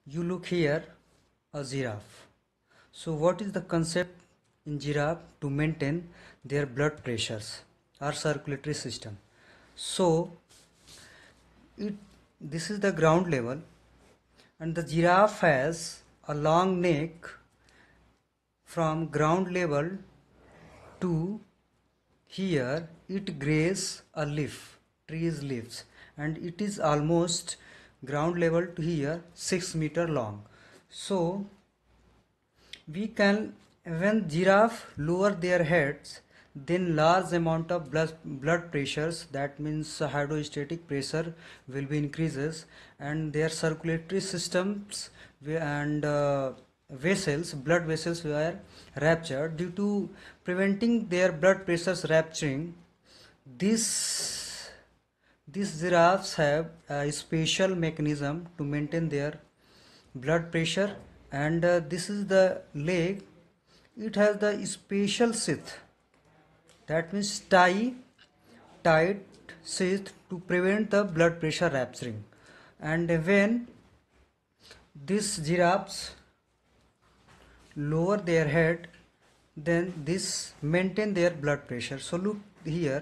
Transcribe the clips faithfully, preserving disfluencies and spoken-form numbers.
you look here, a giraffe. So what is the concept in giraffe to maintain their blood pressures or circulatory system? So it this is the ground level, and the giraffe has a long neck from ground level to here. It grazes a leaf, tree's leaves, and it is almost ground level to here six meter long. So we can, when giraffe lower their heads, then large amount of blood, blood pressures, that means hydrostatic pressure will be increases, and their circulatory systems and uh, vessels, blood vessels were ruptured. Due to preventing their blood pressures rupturing, this these giraffes have a special mechanism to maintain their blood pressure, and uh, this is the leg. It has the special sheath, that means tie tight sheath to prevent the blood pressure rupturing. And when these giraffes lower their head, then this maintain their blood pressure. So look here,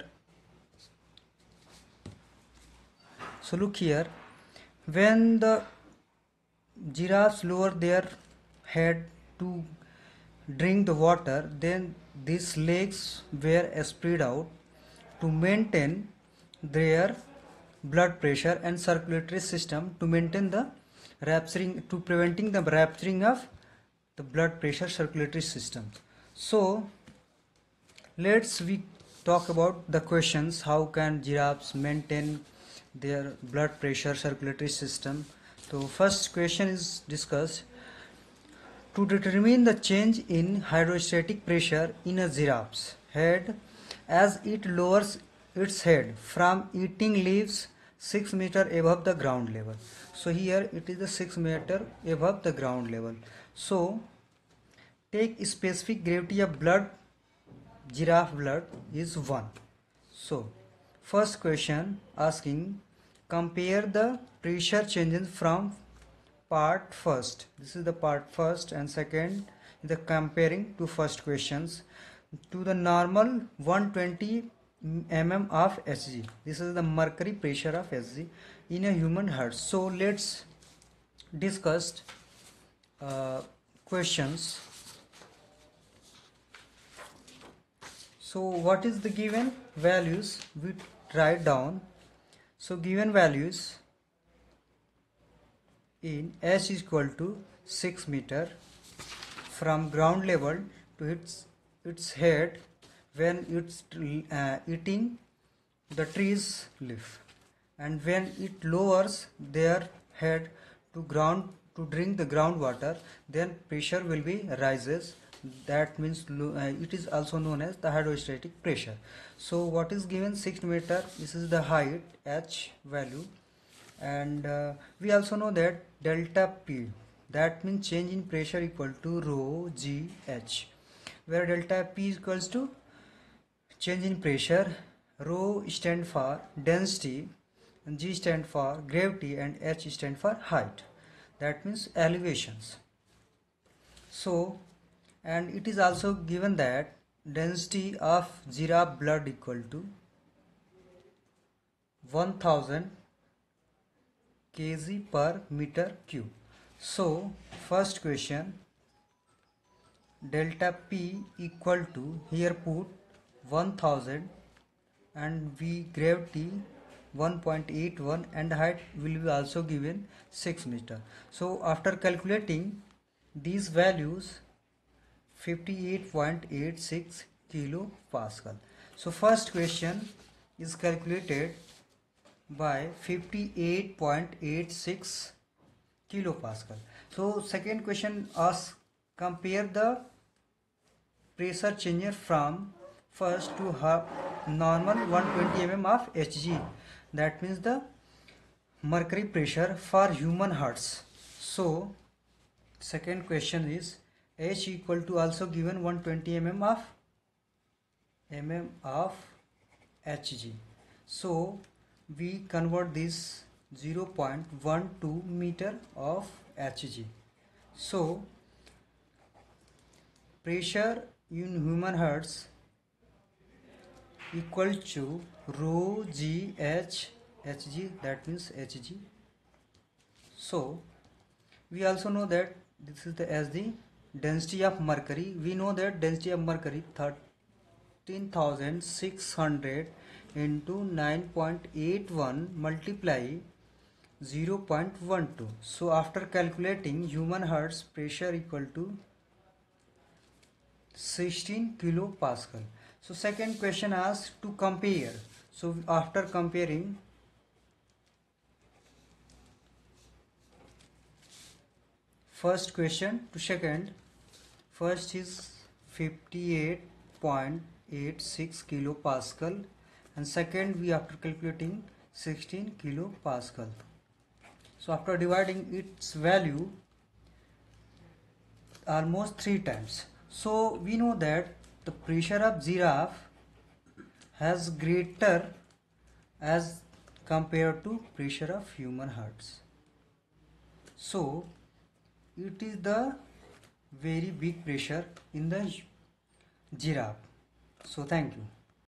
so look here, when the giraffes lower their head to drink the water, then these legs were spread out to maintain their blood pressure and circulatory system, to maintain the rupturing, to preventing the rupturing of the blood pressure circulatory system. So let's we talk about the questions, how can giraffes maintain their blood pressure circulatory system. So first question is discussed: to determine the change in hydrostatic pressure in a giraffe's head as it lowers its head from eating leaves six meter above the ground level. So here it is the six meter above the ground level. So take specific gravity of blood, giraffe blood is one. So first question asking, compare the pressure changes from part first. This is the part first, and second the comparing to first questions to the normal one hundred twenty millimeters of Hg. This is the mercury pressure of Hg in a human heart. So let's discuss uh, questions. So what is the given values? We write down. So given values in H is equal to six meter from ground level to its its head when it's uh, eating the tree's leaf, and when it lowers their head to ground to drink the groundwater, then pressure will be rises. That means uh, it is also known as the hydrostatic pressure. So what is given? Six meter. This is the height H value, and uh, we also know that delta P, that means change in pressure, equal to rho G H, where delta P is equals to change in pressure, rho stand for density, and G stand for gravity, and H stand for height, that means elevations. So, and it is also given that density of giraffe blood equal to one thousand kg per meter cube. So first question, delta P equal to, here put one thousand, and V gravity one point eight one, and height will be also given six meter. So after calculating these values, fifty-eight point eight six kilo Pascal. So first question is calculated by fifty-eight point eight six kilopascal. So second question asks, compare the pressure change from first to normal one hundred twenty millimeters of Hg, that means the mercury pressure for human hearts. So second question is H equal to, also given one hundred twenty millimeters of mm of Hg. So we convert this zero point one two meter of Hg. So pressure in human hertz equal to rho g h Hg, that means Hg. So we also know that this is the as the density of mercury. We know that density of mercury thirteen thousand six hundred into nine point eight one multiply zero point one two. So after calculating human hertz pressure equal to sixteen kilopascal. So second question asks to compare. So after comparing, first question to second, first is fifty-eight point eight six kilopascal and second we after calculating sixteen kilopascal. So after dividing its value almost three times, so we know that the pressure of giraffe has greater as compared to pressure of human hearts. So it is the very big pressure in the giraffe. So thank you.